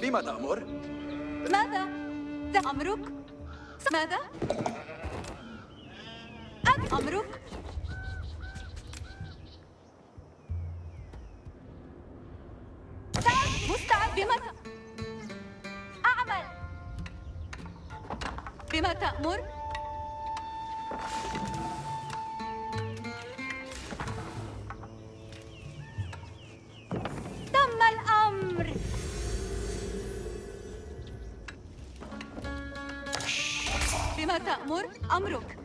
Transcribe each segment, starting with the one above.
بما تأمر؟ ماذا؟ أمرك؟ ماذا؟ أمرك؟ مستعد. أعمل. بما تأمر؟ تم الأمر. بما تأمر؟ أمرك.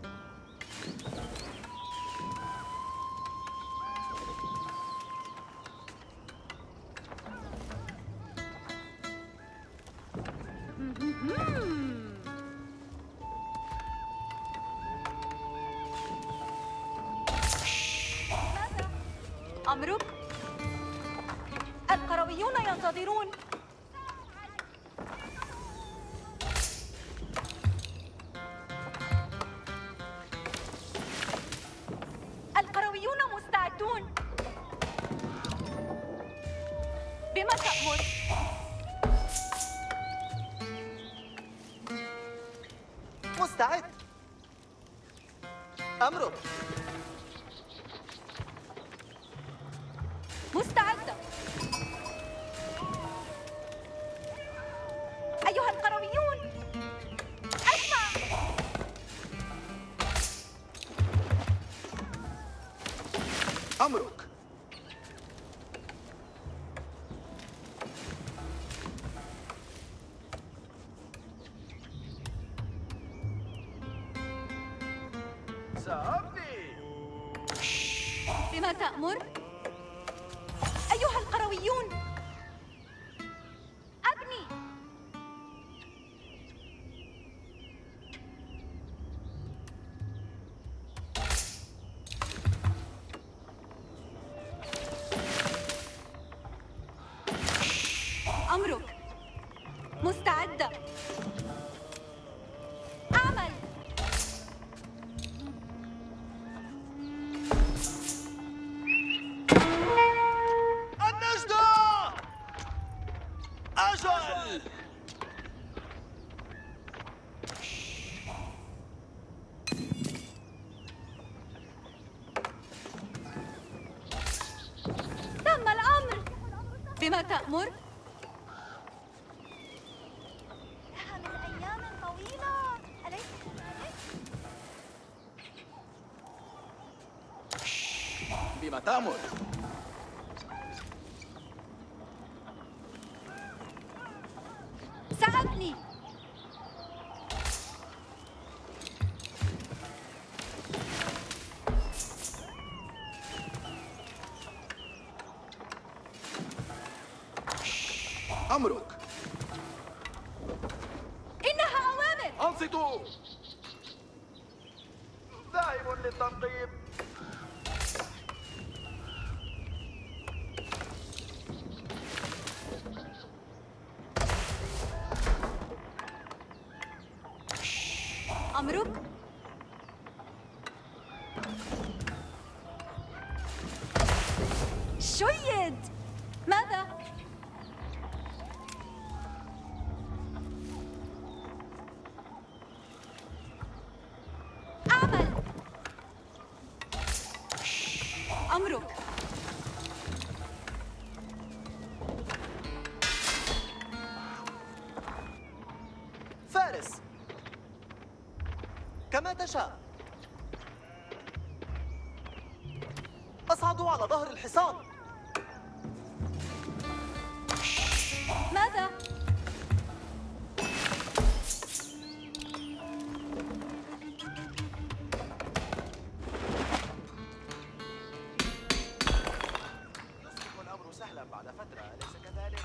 أمرك؟ القرويون ينتظرون. القرويون مستعدون. بما تأمر؟ مستعد. أمرك. مستعدة. أيها القرويون، اسمع. أمرك. سأبني. بما تأمر؟ أيها القرويون، أبني. أمرك. مستعدة. أعمل. النجدة. أجل. تم الأمر. بما تأمر؟ إنها من أيام طويلة، أليس كذلك؟ بما تأمر؟ سأبني. أمرك. إنها أوامر. أنصتوا. ذاهب للتنقيب. أمرك؟ جيد. ماذا؟ أعمل. أمرك. فارس. كما تشاء. أصعدوا على ظهر الحصان. ماذا؟ يصبح الأمر سهلا بعد فترة، أليس كذلك؟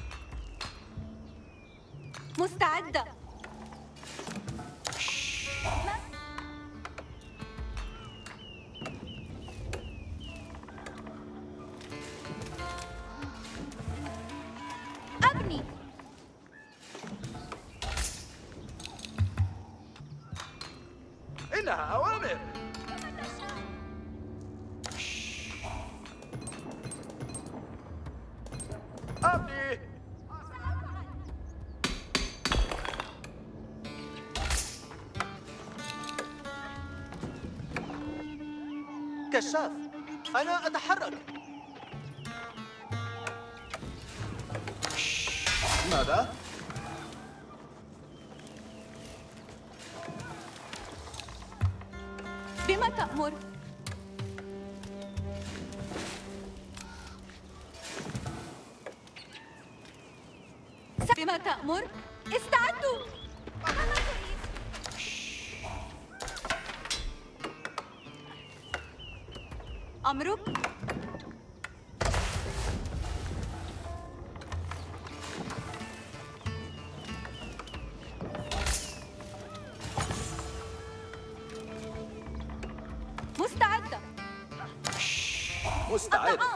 مستعدة. أبني. كشاف، أنا أتحرك. ماذا؟ بما تأمر؟ بما تأمر؟ استعدوا! ماذا تريد؟ أمرك؟ مستعدة. مستعد. الطعام.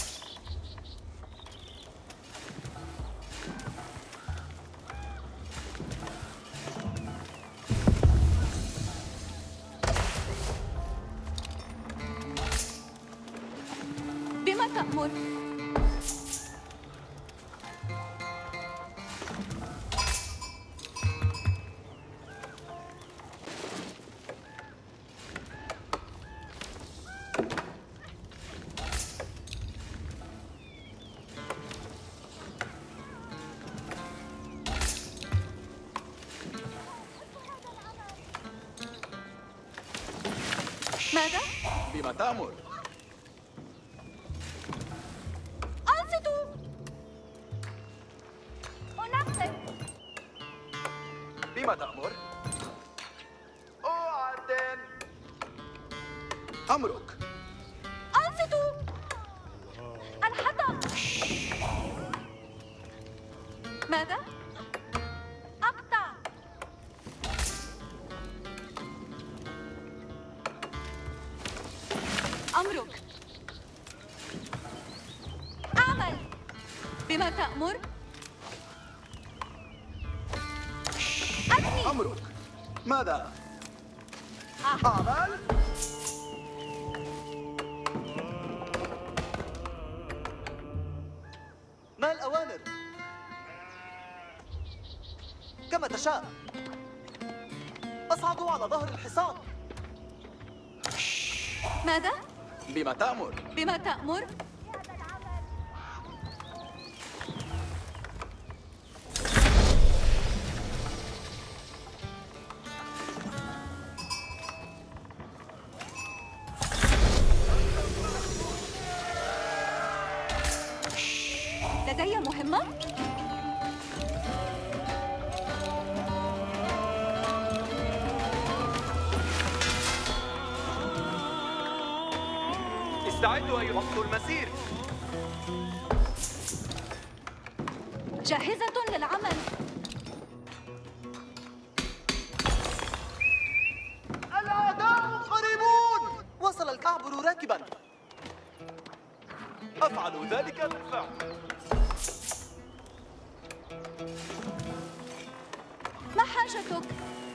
بما تأمر؟ ماذا؟ بما تأمر؟ أنصتوا! أنفذ. بما تأمر؟ أعدن. أمرك. أنصتوا! الحطب. ماذا؟ أقطع. أمرك. أعمل. بما تأمر؟ أبني. أمرك. ماذا؟ أعمل. ما الأوامر؟ كما تشاء. أصعد على ظهر الحصان. ماذا؟ بما تأمر؟ بما تأمر؟ لدي مهمة؟ استعدوا أيها وقت المسير. جاهزة للعمل. الأعداء قريبون. وصل الكعبر راكبا. أفعل ذلك بالفعل. ما حاجتك؟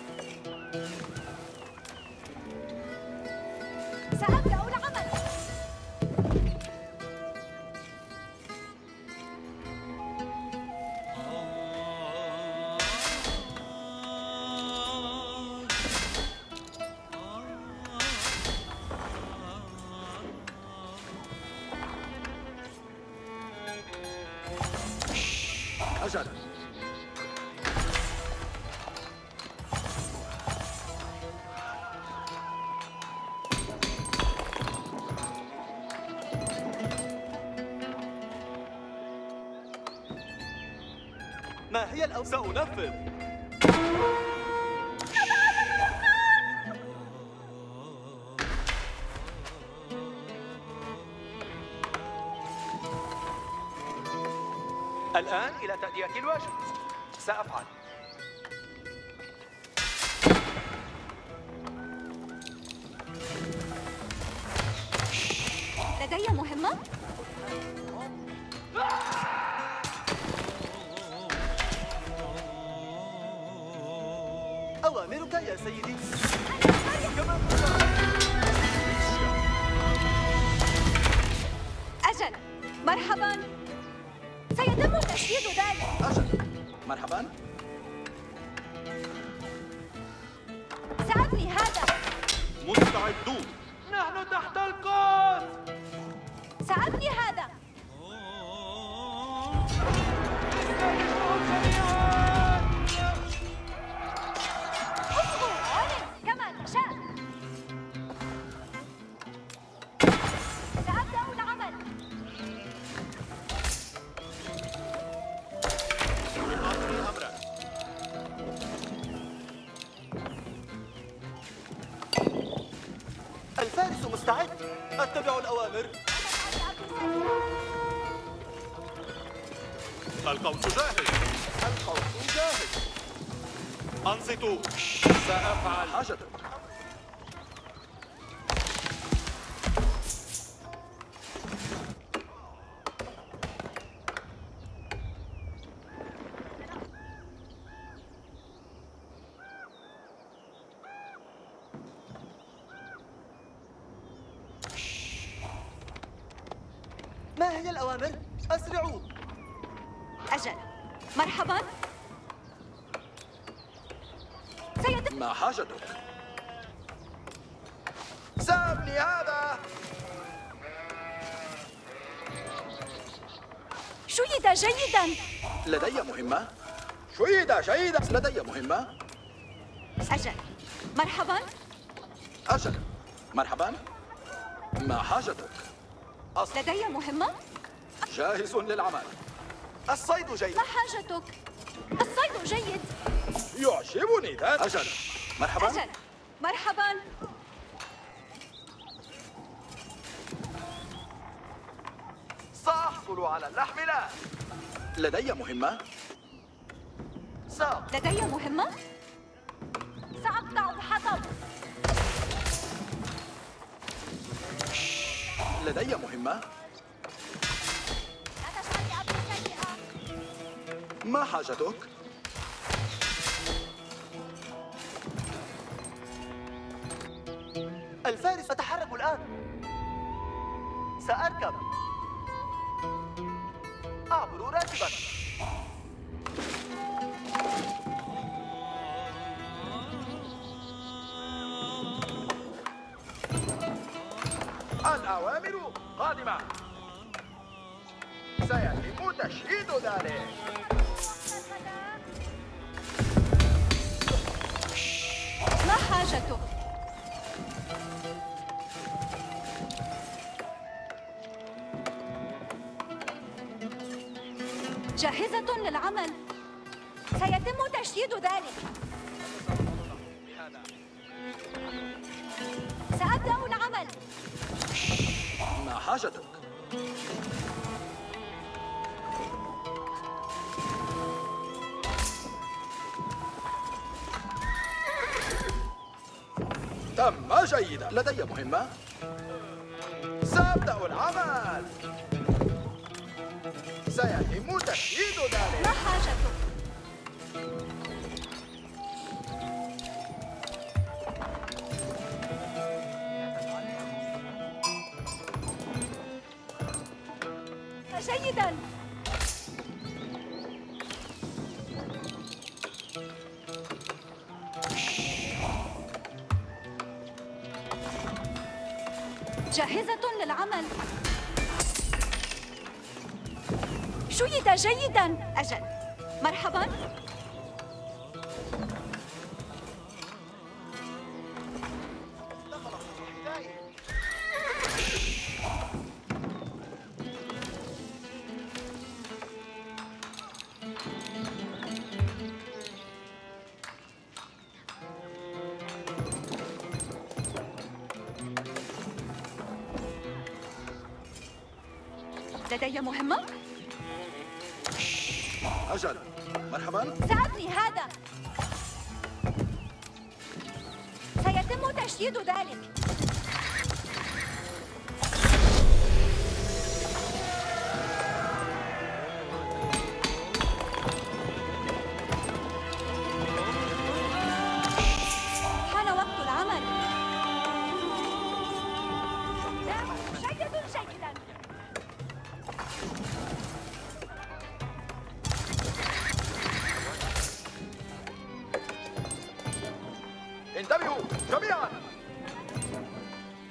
سأبدأ العمل. أجل. ما هي سأنفذ. الآن إلى تأدية الواجب. سأفعل. لدي مهمة؟ أوامرك يا سيدي. أجل. مرحبا. سيتم تشييد ذلك. أجل. مرحبا. ساعدني هذا. مستعدون. نحن تحت القوس. سأبني هذا. اصغوا أولن كما تشاء. سأبدأ العمل. أمرا. الفارس مستعد. أتبع الأوامر. القوس جاهز. القوس جاهز. أنصتوا. سأفعل. حاجتك. ما هي الأوامر؟ أسرعوا. أجل. مرحبا. سيتم. ما حاجتك؟ سابني هذا. شيد جيدا. لدي مهمة. شيد جيدا. لدي مهمة. أجل. مرحبا. أجل. مرحبا. ما حاجتك؟ لدي مهمة. جاهز للعمل. الصيد جيد. ما حاجتك؟ الصيد جيد. يعجبني ذلك. أجل. مرحبا. أجل. مرحبا. سأحصل على اللحم الآن. لدي مهمة. لدي مهمة. سأقطع الحطب. لدي مهمة. لا تشعر بأمر سيئة. ما حاجتك؟ الفارس أتحرك الآن. سأركب. أعبر راكبا. الأوامر قادمة. سيتم تشييد ذلك. ما حاجتك؟ جاهزة للعمل. سيتم تشييد ذلك. سأبدأ العمل. ما حاجتك؟ تم جيدا. لدي مهمة. سأبدأ العمل. سيتم تشييد ذلك. ما حاجتك؟ جيدا. جاهزة للعمل. شيد جيدا. أجل. مرحبا. لدي مهمة. أجل. مرحبا. سأبني هذا. سيتم تشييد ذلك. حان وقت العمل. جيد جيدا. انتبهوا جميعا.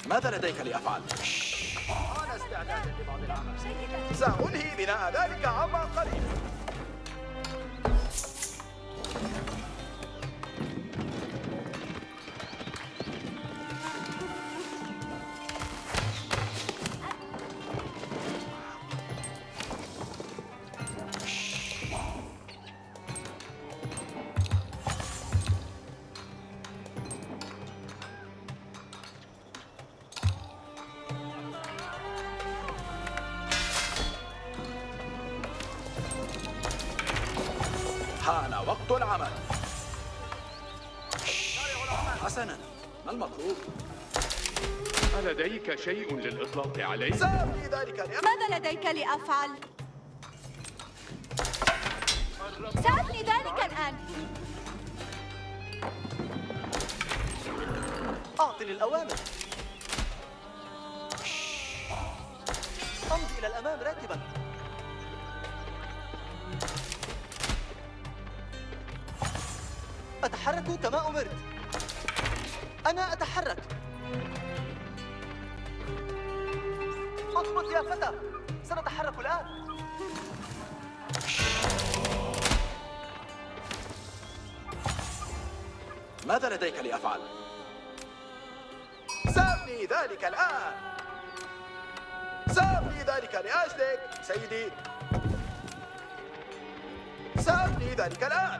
ماذا لديك لأفعل؟ أنا استعداد لبعض العمل. جيدا. سأنهي بناء ذلك عما قريب. حان وقت العمل. حسناً، ما المطلوب؟ ألديك شيء للإطلاق عليه؟ سأبني ذلك ماذا لديك لأفعل؟ سأبني ذلك الآن. أعطني الأوامر. أمضي إلى الأمام راكبا. أتحرك كما أمرت. أنا أتحرك. اضبط يا فتى، سنتحرك الآن. ماذا لديك لأفعل؟ سأبني ذلك الآن. سأبني ذلك لأجلك سيدي. سأبني ذلك الآن.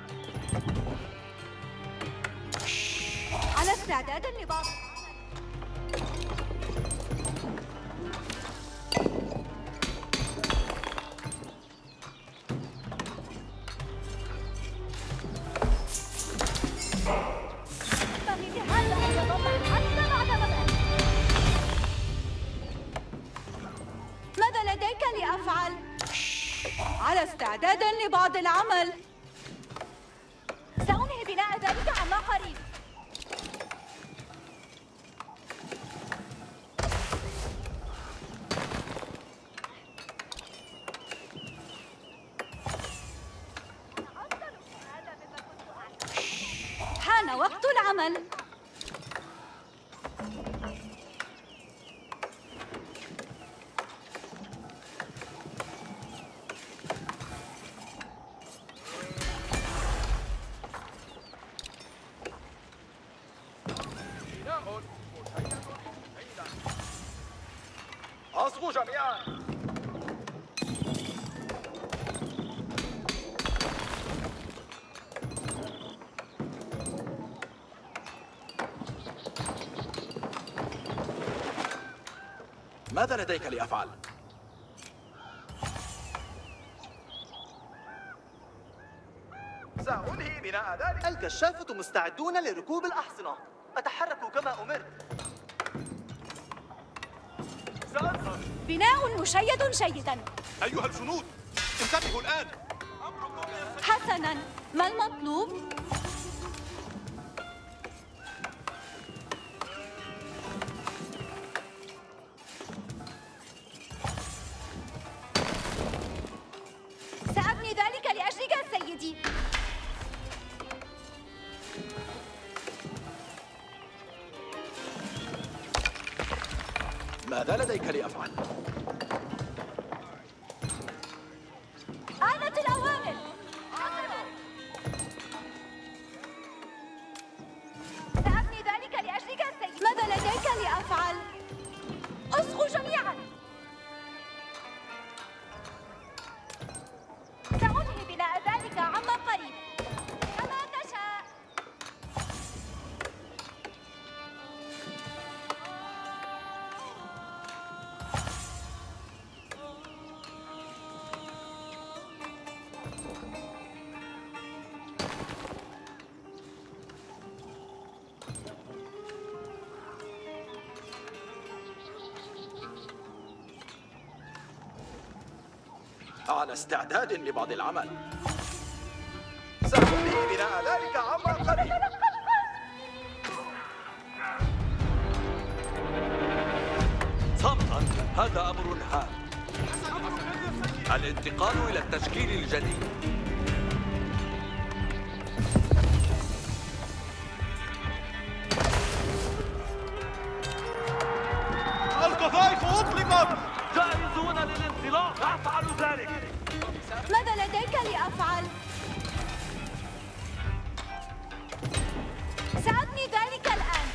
على استعداد لبعض. ماذا لديك لأفعل؟ على استعداد لبعض العمل. سأنهي بناء ذلك عما قريب. حان وقت العمل. أصغوا جميعا. ماذا لديك لأفعل؟ سأنهي بناء ذلك. الكشافة مستعدون لركوب الأحصنة. أتحرك كما أمرت. سأظهر. بناء مشيد جيدا. أيها الجنود، انتبهوا الآن. حسناً، ما المطلوب؟ سأبني ذلك لأجلك سيدي. ماذا لديك لأفعل؟ آلة الأوامر. سأبني ذلك لأجلك سيدي. ماذا لديك لأفعل؟ اصغوا جميعاً. سأنهي بناء ذلك عما قريب. كما تشاء. على استعداد لبعض العمل. سأنهي بناء ذلك عما قريب. صمتا، هذا أمر هام. الانتقال إلى التشكيل الجديد. سأفعل ذلك. ماذا لديك لأفعل؟ سأبني ذلك الآن.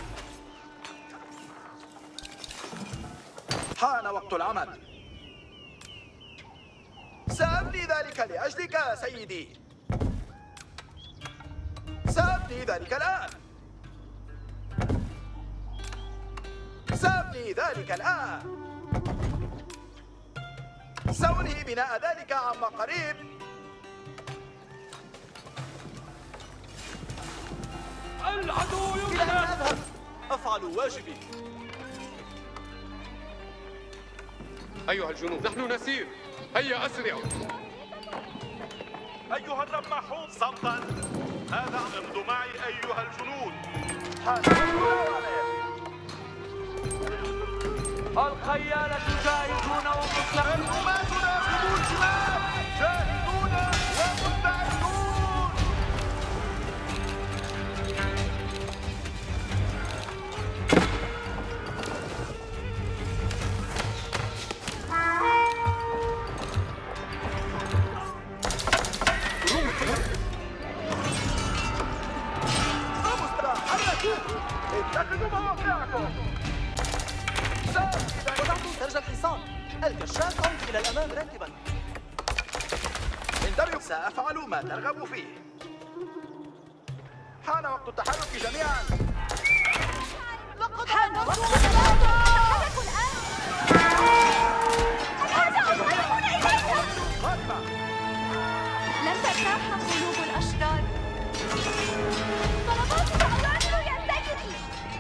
حان وقت العمل. سأبني ذلك لأجلك يا سيدي. سأبني ذلك الآن. سأبني ذلك الآن. سأنهي بناء ذلك عما قريب. العدو إلى أين أذهب؟ أفعل واجبي. أيها الجنود نحن نسير. هيا أسرعوا. أيها الرماحون صمتا. هذا امضوا معي أيها الجنود. الخيالة جاهزون ومستعدون. الرماة ناخذوا الجمال جاهزون ومستعدون. اتخذوا مواقعكم. وضعتم سرج الحصان. الكشاف أمضي إلى الأمام راكبا. انتبهوا، سأفعل ما ترغب فيه. حان وقت التحرك جميعا. حان وقت التحرك الآن. الأعداء يحاربون إلينا. لن ترتاح قلوب الأشرار. طلباتي وأوامر يا سيدي.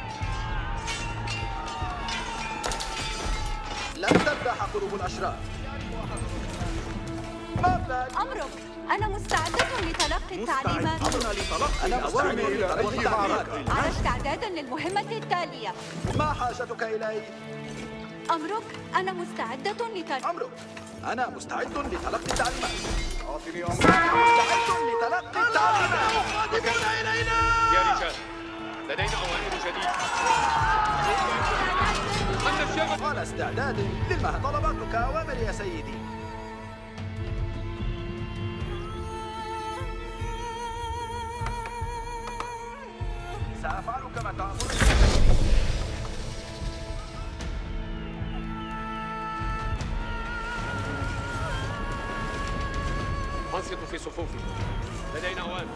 لن ترتاح قلوب الأشرار. أمرك. أنا مستعدة لتلقي التعليمات. أنا مستعد لتلقي التعليمات. على استعداد للمهمة التالية. ما حاجتك إلي؟ أمرك. أنا مستعدة أمرك. أنا مستعد لتلقي التعليمات. أعطني أمرك. أنا مستعد لتلقي التعليمات. مقادمون إلينا. يا رجال لدينا أوامر جديدة. أن الشغل على استعداد لما طلباتك أوامر يا سيدي. سأفعل كما تأمرني يا سيدي. أنصتوا في صفوفي. لدينا أوامر.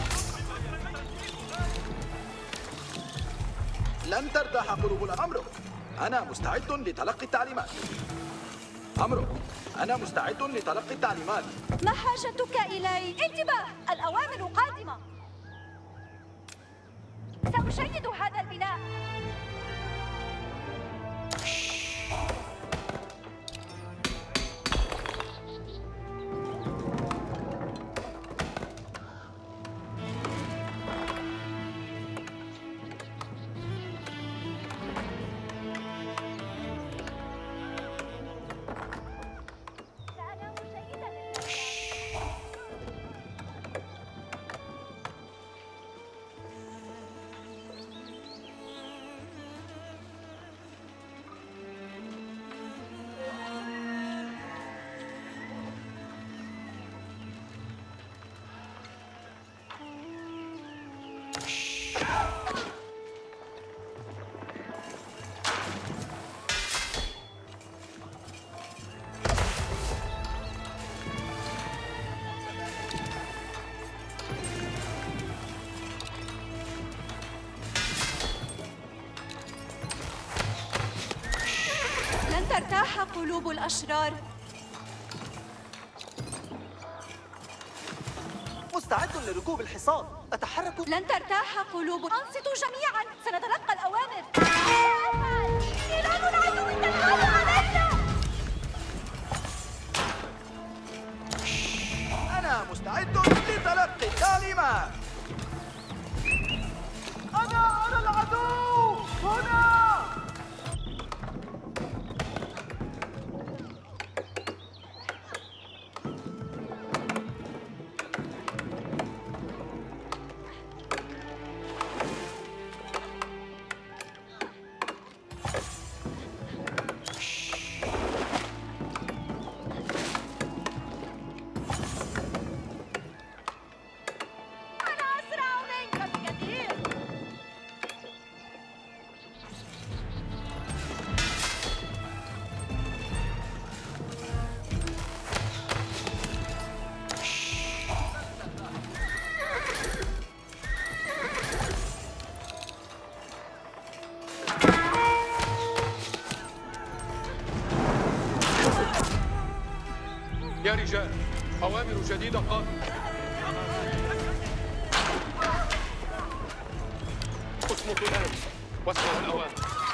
لن ترتاح قلوب أمرك. أنا مستعد لتلقي التعليمات. أمرك. أنا مستعد لتلقي التعليمات. ما حاجتك إلي؟ انتباه! الأوامر قادمة. سأشيد هذا البناء. ترتاح قلوب الأشرار. مستعد لركوب الحصان. أتحرك. لن ترتاح قلوب. أنصتوا جميعا، سنتلقى الأوامر. نيران العدو تنهال علينا. أنا مستعد لتلقي التعليمات. أنا أرى العدو هنا. يا رجال، أوامر جديدة قادمة. اصمتوا الآن واسمعوا الأوامر.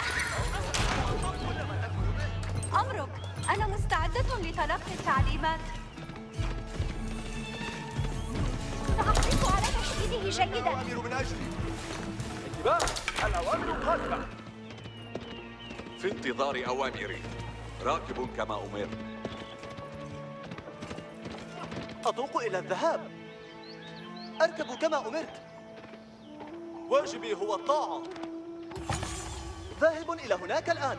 أمرك، أنا مستعدة لتلقي التعليمات. سأحرص على تشديده جيدا. الأوامر من أجلي. انتباه، الأوامر قادمة. في انتظار أوامري. راكب كما أمرت. أطوق إلى الذهاب. أركب كما أمرت. واجبي هو الطاعة. ذاهب إلى هناك الآن.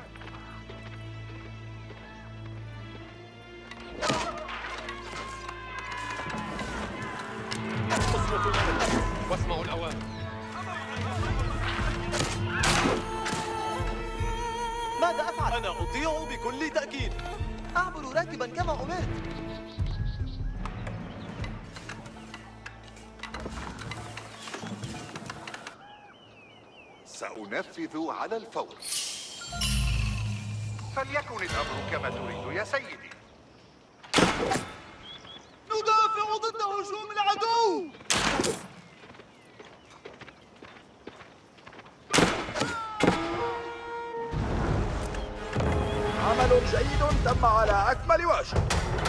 اصمتوا الآن واسمعوا الأوامر. ماذا أفعل؟ أنا أطيع بكل تأكيد. أعبر راكبا كما أمرت. سأنفذ على الفور. فليكن الأمر كما تريد يا سيدي. ندافع ضد هجوم العدو. عمل جيد تم على أكمل وجه.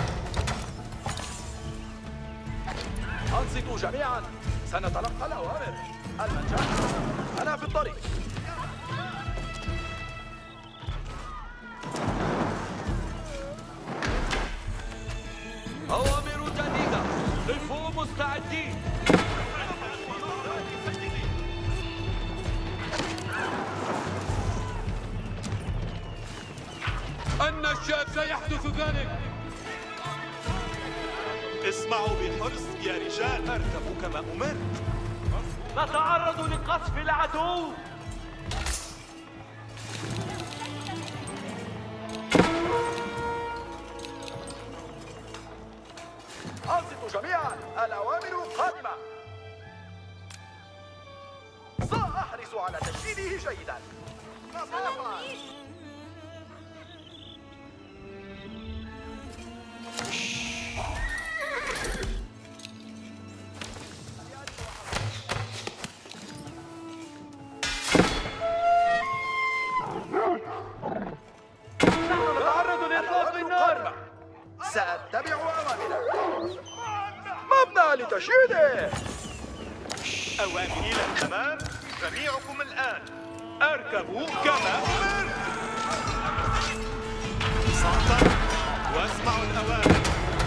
أنصتوا جميعا، سنتلقى الأوامر. المنجاة، أنا في الطريق. أوامر جديدة. قفوا مستعدين. النجاة سيحدث ذلك. اسمعوا بحرص يا رجال. أركب كما أمرت. نتعرض لقصف العدو. أنصتوا جميعا، الأوامر قادمة. سأحرص على تجديده جيدا. نتعرض لإطلاق النار. سأتبع أوامرك. مبنى لتشييده. أوامري إلى الأمام. جميعكم الآن أركبوا كما أمرت. صمتا واسمعوا الأوامر.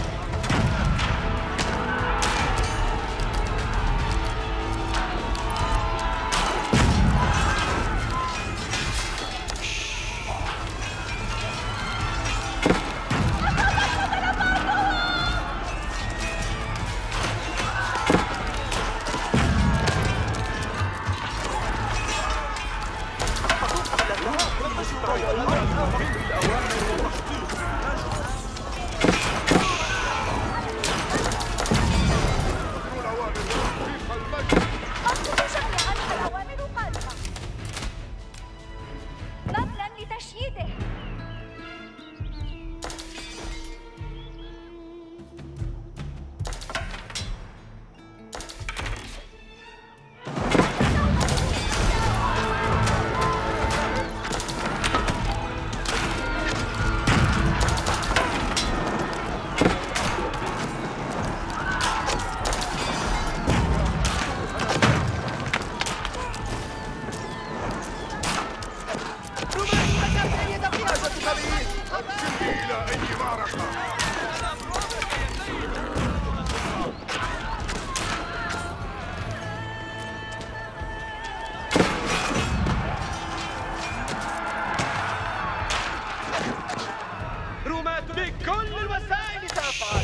بكل الوسائل سأفعل.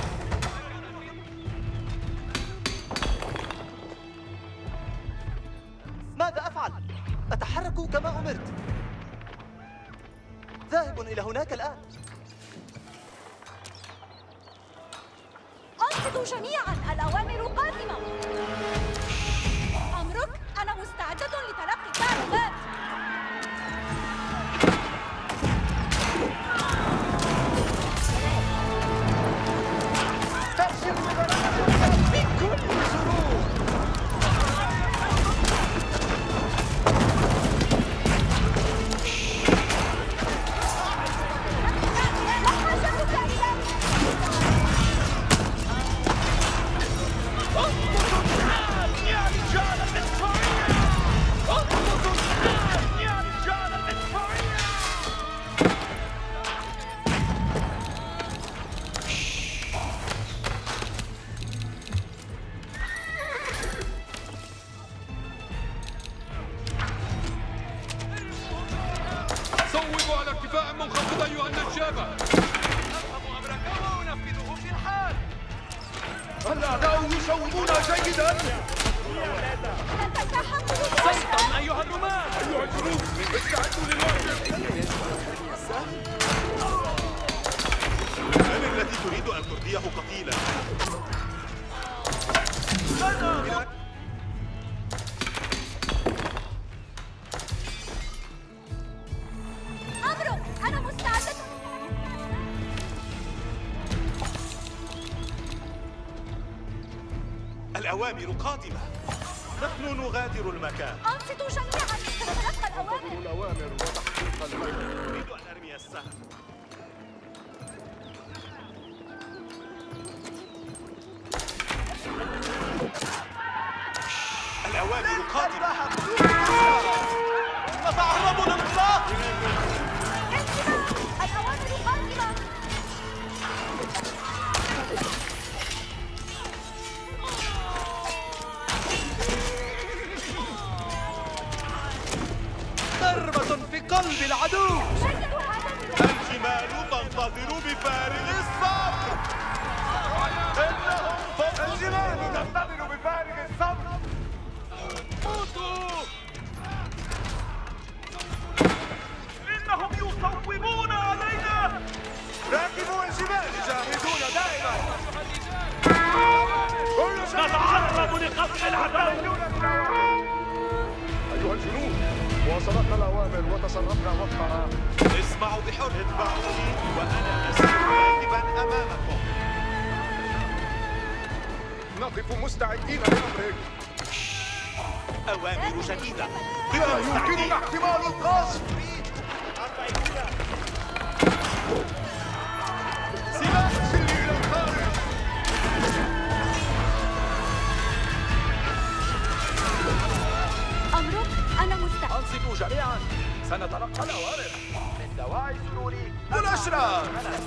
ماذا أفعل؟ أتحرك كما أمرت. ذاهب إلى هناك الآن. أنصتوا جميعا، الأوامر قادمة. أمرك، أنا مستعدة لتلقي التعليمات. صوبوا على ارتفاع منخفض أيها النشابة. أفهم أمركم وأنفذه في الحال. الأعداء يشوبون جيدا. صوتا أيها الرماة. أيها الجنود استعدوا للواجب. من الذي تريد أن ترديه قتيلا؟ أمرك، أنا مستعدة. الأوامر قادمة. نحن نغادر المكان. أنصتوا جميعا، سنتلقى الأوامر. الأوامر وتحقيق الموت. أريد أن أرمي السهم. الأوامر قادمة. نتعرض للإطلاق. انتباه، الأوامر قادمة. ضربة في قلب العدو. شيدوا هذا الجمال تنتظر بفارغ الصبر. الجمال تنتظر بفارغ الصبر. موتوا. إنهم يصوبون علينا. راكبوا الجمال جاهزون دائما. نتعرض لقصف العدو. أيها الجنود واصلتنا الأوامر وتصرفنا وفقها. اسمعوا بحر. اتبعوني وأنا أسير راكبا أمامكم. نقف مستعدين لأمرك. أوامر جديدة. لا يمكننا احتمال القصف. سلاح سري إلى الخارج. أمرك، أنا مستعد. أنصتوا جميعا، سنتلقى الأوامر من دواعي سرور الأشرار.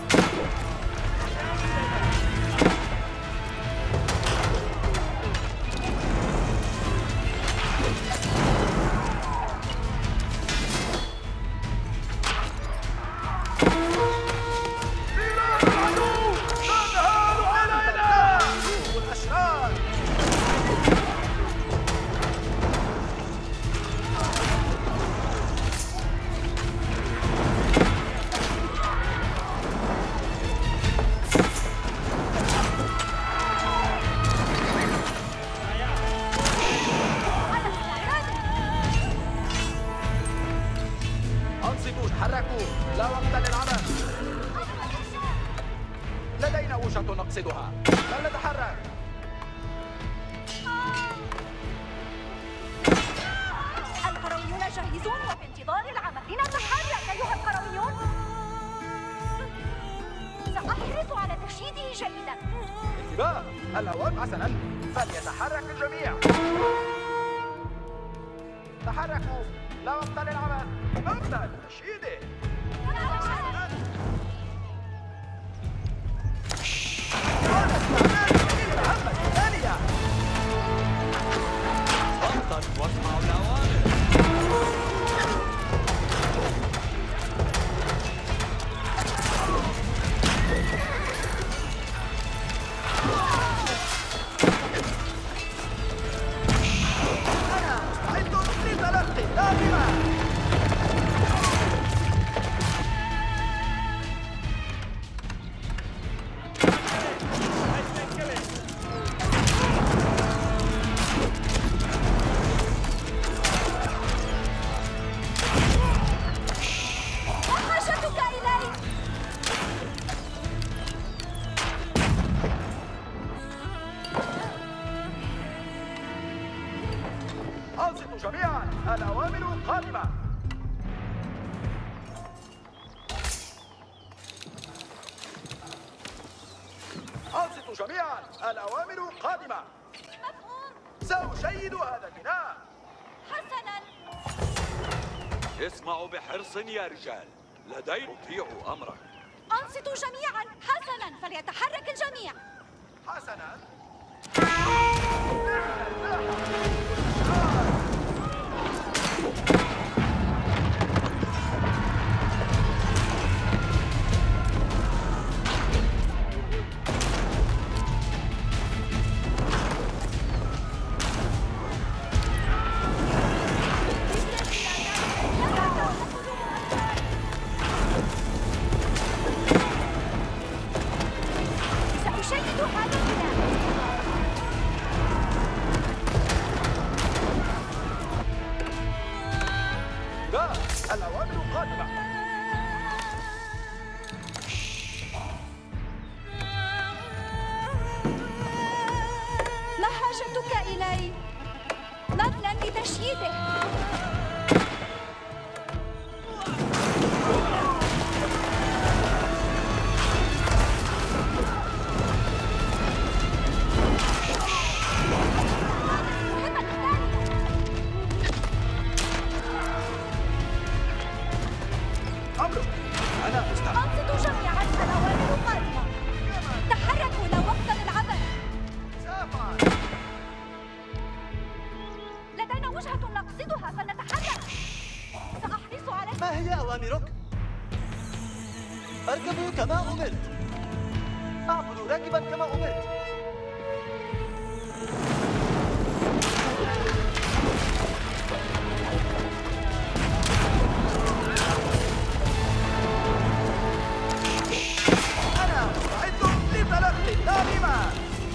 أنصتوا، تحركوا، لا وقت للعمل. لدينا وجهة نقصدها، فلنتحرك. القرويون جاهزون وفي انتظار العمل. لنتحرك أيها القرويون. سأحرص على تشييده جيدا. انتباه، الأوامر حسنا، فليتحرك الجميع. تحركوا، لا وقت للعمل. ابدأ تشييده. صمتا واسمعوا الأوامر. أنتم لتلقي دائما. وحاجتك إلي. أنصتوا جميعا، الأوامر قادمة. أنصتوا جميعا، الأوامر قادمة. مفهوم. سأشيد هذا البناء. حسنا. اسمعوا بحرص يا رجال. لدي أطيعوا أمرك. أنصتوا جميعا. حسنا، فليتحرك الجميع. حسنا. تشييده. أمرك، أنا مستعد. أنصتوا جميعا، الأوامر قادمة. تحركوا، لا وقت للعبث. لدينا وجهة نقصدها، فلنتحرك. سأحرص عليك. ما هي أوامرك؟ اركبوا كما أمرت. أعبروا راكبا كما أمرت. أنا مستعد لتلقي التعليمات.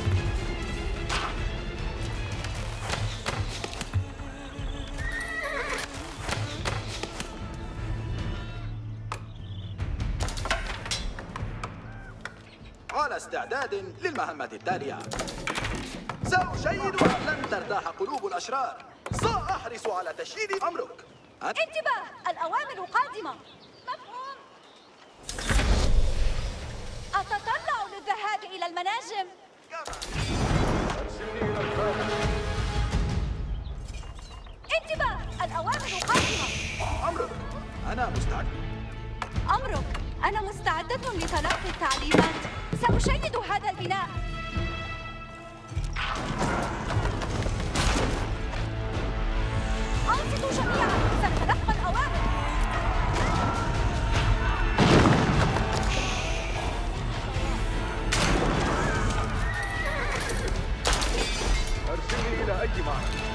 على استعداد للمهمة التالية. سأشيدها لن ترتاح قلوب الأشرار. سأحرص على تشييد أمرك. انتباه، الأوامر قادمة. مفهوم. أتطلع للذهاب إلى المناجم. أرسلني إلى الخارج. انتباه، الأوامر قادمة. أمرك، أنا مستعد. أمرك، أنا مستعدة لتلقي التعليمات. سأشيد هذا البناء. أنصتوا جميعا، سنتلقى الأوامر. أرسلني إلى أي معركة.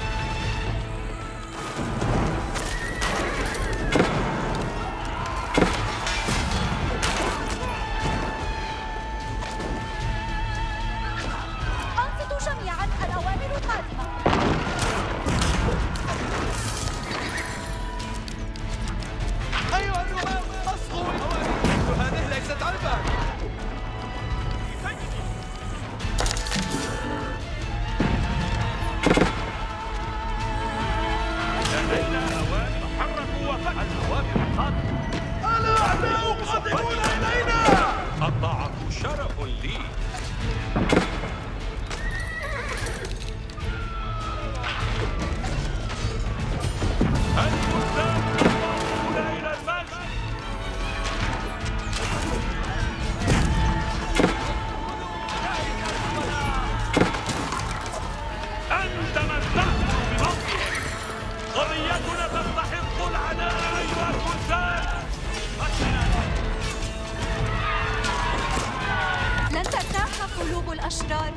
أنصتوا جميعا، الأوامر قادمة. أيها الرماة، أصغوا الأوامر. هذه ليست عربة. لدينا أوامر. حركوا وفتحوا. الأوامر قادمة. الأعداء قادمون إلينا. الطاعة شرف لي. الفرسان يطلعون إلى المجد. أنت متعت بموتهم. قضيتنا تستحق العناء أيها الفرسان. لن ترتاح قلوب الأشرار.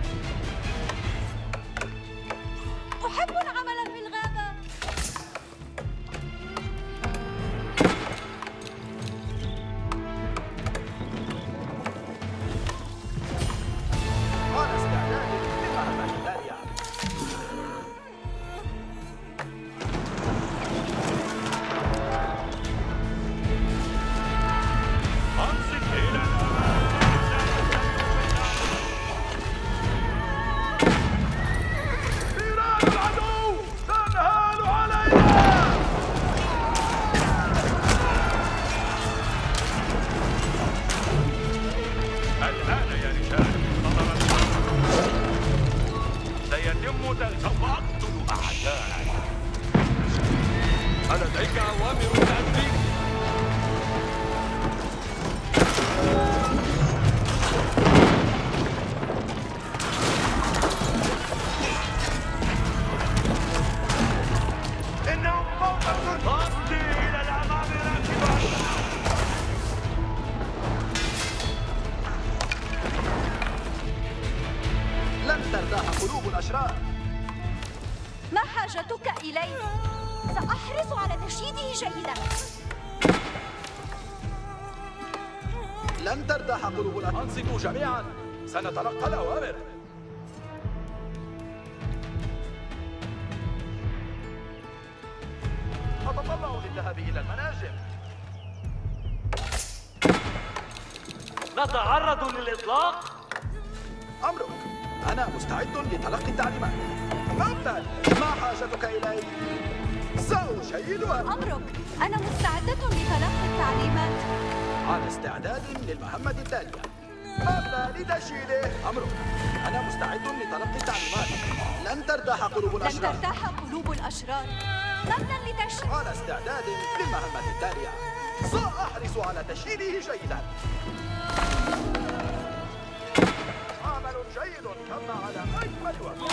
أحب العمل في الغابة. على استعداد للمهمة التالية. أنصت إلى الأمام. نيران العدو تنهال علينا. الآن يا رجال، سيتم سوف أقتل أعدائك. ألديك أوامر تأتيك؟ إنهم فوق السلطان. إلى الأمام راكبا. لن ترتاح قلوب الأشرار. ما حاجتك إلي؟ سأحرص على تشييده جيدا. لن ترتاح قلوب الأشرار. أنصتوا جميعا، سنتلقى الأوامر. أتطلع للذهاب إلى المناجم. نتعرض للإطلاق. أمرك، أنا مستعد لتلقي التعليمات. أبداً، ما حاجتك إلي؟ سأشيدها. أمرك، أنا مستعدة لتلقي التعليمات. على استعداد للمهمة التالية. مبنى لتشييده. أمرك، أنا مستعد لتلقي التعليمات. لن ترتاح قلوب الأشرار. لن ترتاح قلوب الأشرار. مبنى لتشييده. على استعداد للمهمة التالية. سأحرص على تشييده جيدا. عمل جيد كما على أكمل وجه.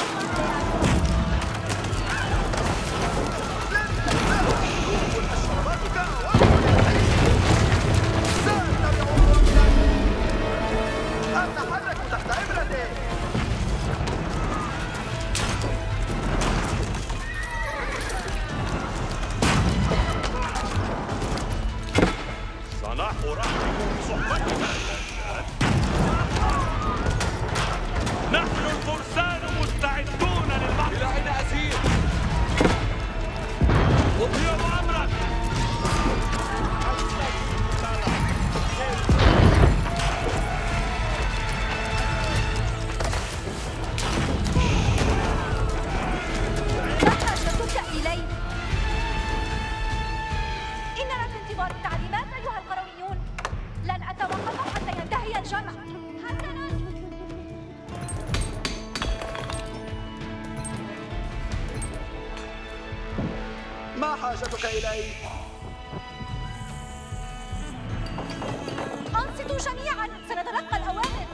أتحرك تحت إبرتي. سنحرقكم بصحبتنا. نحن الفرسان مستعدون للبحث. إلى أين أسير؟ أطيع أمرك. ما حاجتك إلي؟ إننا في انتظار التعليمات أيها القرويون. لن أتوقف حتى ينتهي الجمع. حسناً. ما حاجتك إلي؟ أنصتوا جميعاً، سنتلقى الأوامر.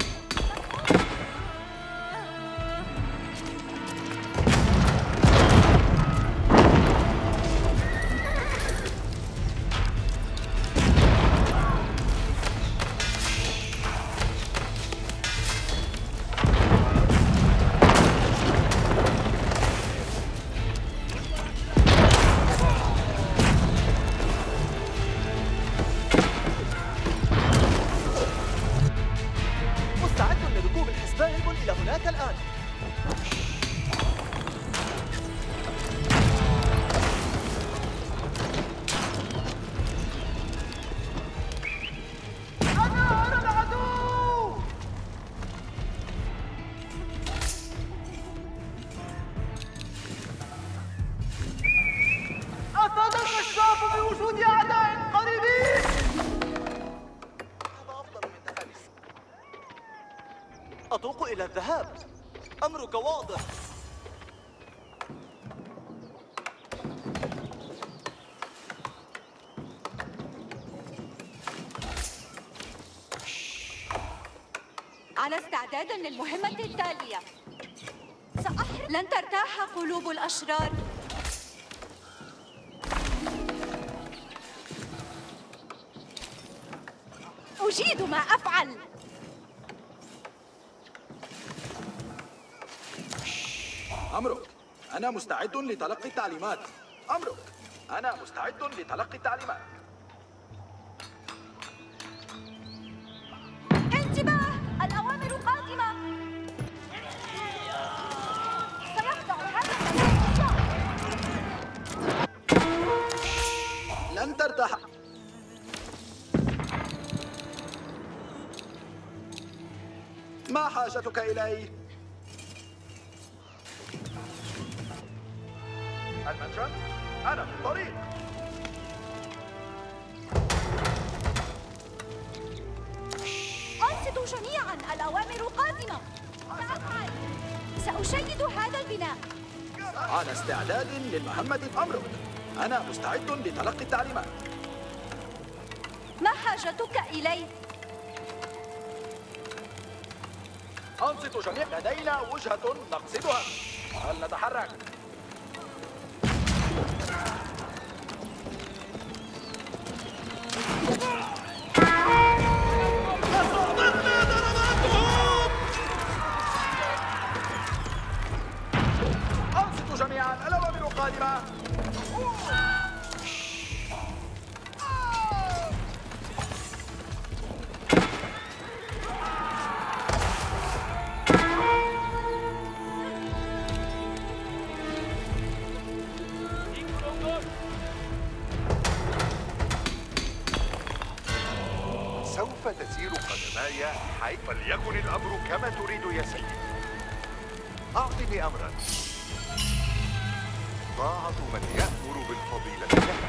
مستعد لركوب الحسبان إلى هناك الآن. أنا العدو. أفاد الكشاف بوجود أعداء قريبين. هذا أفضل من تفانيس. أتوق إلى الذهاب. أمرك واضح. على استعداد للمهمة التالية. لن ترتاح قلوب الأشرار. أجيد ما أفعل. أمرك، أنا مستعد لتلقي التعليمات. أمرك، أنا مستعد لتلقي التعليمات. انتباه، الأوامر قادمة. سيخضع هذا لن ترتاح. ما حاجتك إلي؟ المنشأ؟ أنا في الطريق. أنصتوا جميعاً، الأوامر قادمة. سأفعل. سأشيد هذا البناء. على استعداد للمهمة. أمرك، أنا مستعد لتلقي التعليمات. ما حاجتك إلي؟ أنصتوا جميعا، لدينا وجهة نقصدها. هل نتحرك؟ أنصتوا جميعا، الأوامر قادمة. سوف تسير قدماي حيث فليكن الأمر كما تريد يا سيدي. أعطني أمرا. طاعة من يأمر بالفضيلة له.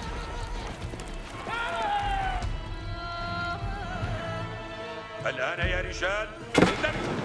الآن يا رجال انتبهوا.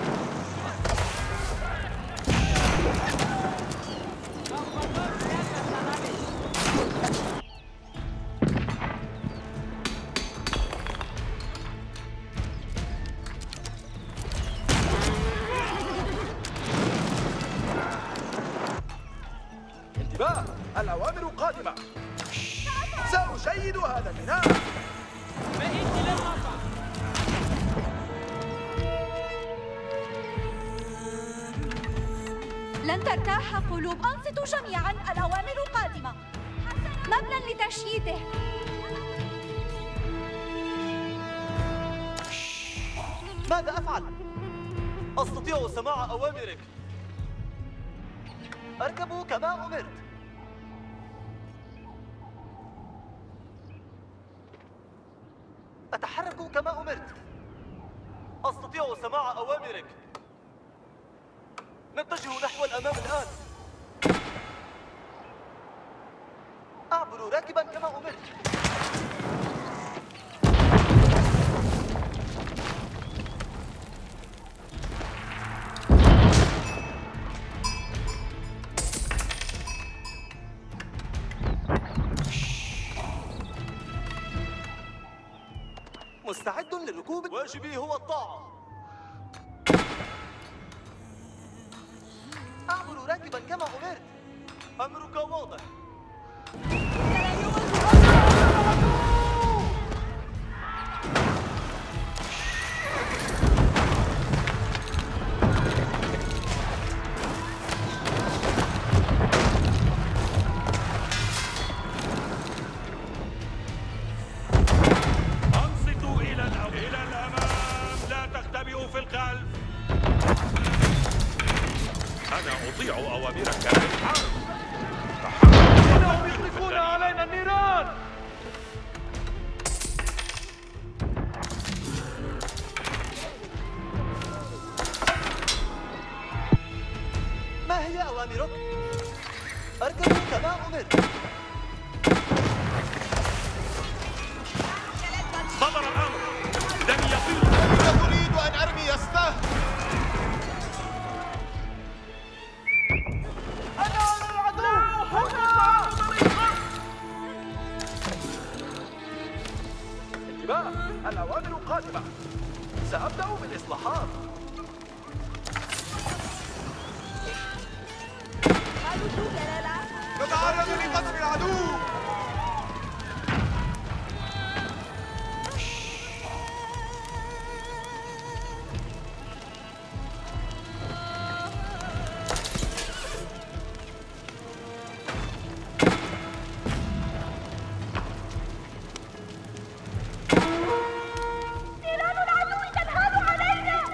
انتباه، الأوامر قادمة. سأشيد هذا البناء. لن ترتاح قلوب. أنصتوا جميعا، الأوامر قادمة. مبنى لتشييده. ماذا أفعل؟ أستطيع سماع أوامرك. أركبوا كما أمرت. أتحرك كما أمرت. أستطيع سماع أوامرك. نتجه نحو الأمام الآن. أعبر راكبا كما أمرت. مستعد للركوب. واجبي هو الطاعة. أعبر راكبا كما أمرت. أمرك واضح. أنصتوا إلى الأمام، لا تختبئوا في الخلف. أنا أطيع أوامرك بالحرب. إنهم يطلقون علينا النيران. ما هي أوامرك؟ أركب كما أمرت. صدر الأمر. لن يطير. أريد أن أرمي يسته. انتباه، الأوامر قادمة. سأبدأ بالإصلاحات. نتعرض لقتل العدو. نيران العدو تنهال علينا.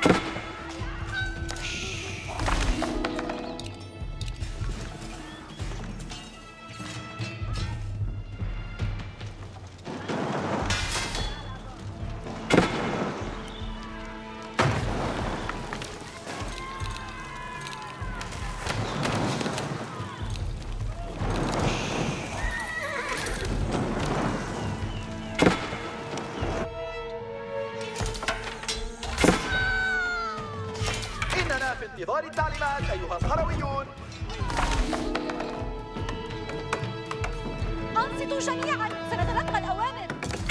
إننا في انتظار التعليمات أيها القرويون. أنصتوا جميعا، سنتلقى الأوامر.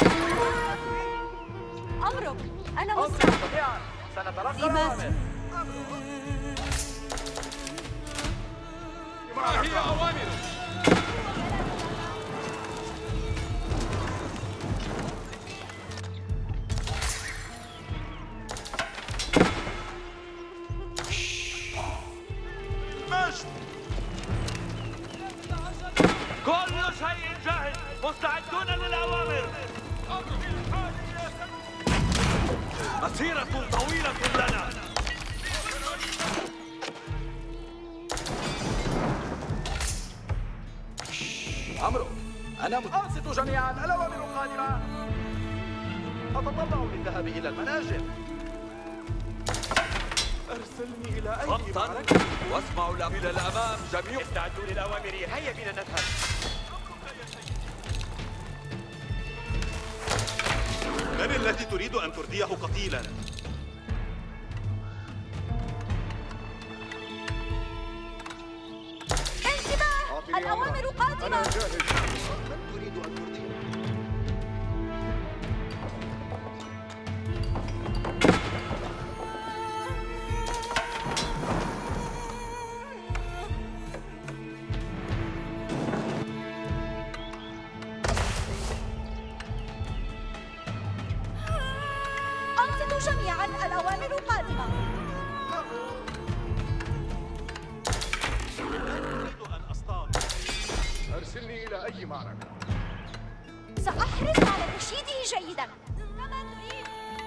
أمرك. أنا أنصتوا مستعد. جميعا، سنتلقى لماذا؟ الأوامر. ما هي أوامرك؟ كل شيء جاهز. مستعدون للأوامر. مسيرة طويلة لنا. أمرك. أنا أنصتوا جميعا، الأوامر قادمة. أتطلع للذهاب إلى المناجم. أرسلني إلى أي ضبطا واسمعوا إلى الأمام جميعا. استعدوا للأوامر، هيا بنا نذهب. من التي تريد أن ترديه قتيلا؟ انتباه! الأوامر قادمة! أنا جاهز. من تريد أن ترديه؟ أنصتوا جميعا، الأوامر قادمة. أريد أن أصطاد. أرسلني إلى أي معركة. سأحرص على تشييده جيدا. كما تريد.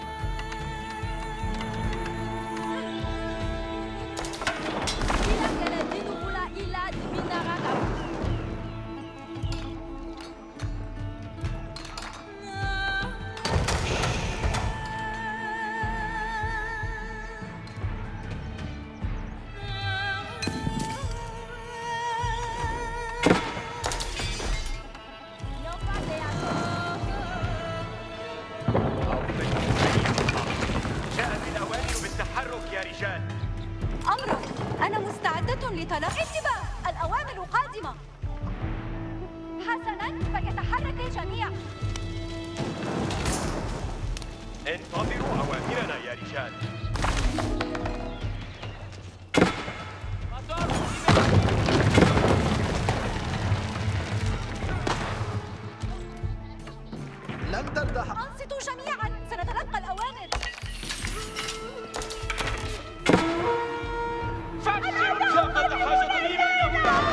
جاءت الأوامر بالتحرك يا رجال. أمر، أنا مستعدة لتلقي. انتباه! الأوامر قادمة. حسناً، فليتحرك الجميع. انتظروا أوامرنا يا رجال. لن ترتاح. أنصتوا جميعاً، سنتلقى الأوامر. لقد حاجتني إليه.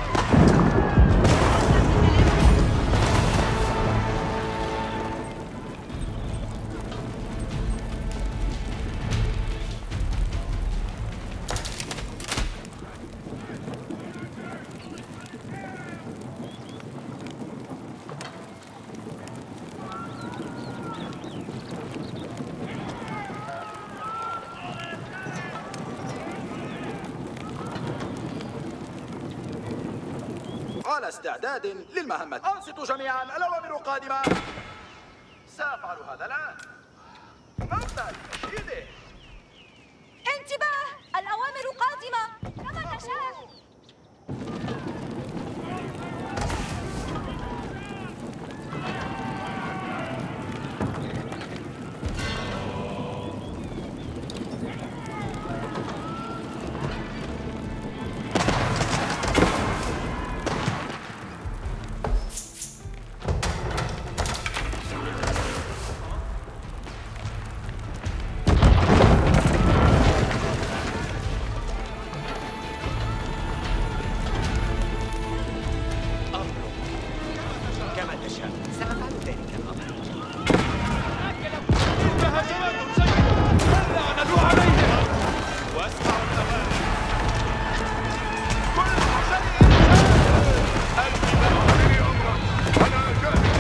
على استعداد للمهمة. أنصتوا جميعا، الأوامر قادمة. سأفعل هذا الآن. أفضل تشييده. انتباه! الأوامر قادمة. كما تشاء. كما تشاء، سأفعل ذلك الأمر. هجمات سيئة. اللعنة عليهم. واسمعوا الأوامر. أعطني أمرك. أنا جاهز.